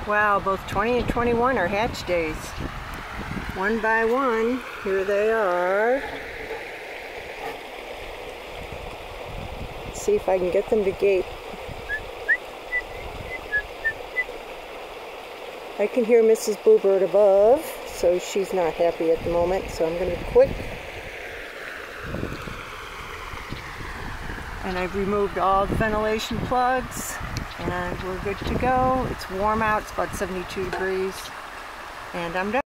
Wow, both 20 and 21 are hatch days. One by one, here they are. Let's see if I can get them to gate. I can hear Mrs. Bluebird above, so she's not happy at the moment, so I'm going to quit. And I've removed all the ventilation plugs, and we're good to go. It's warm out, it's about 72 degrees, and I'm done.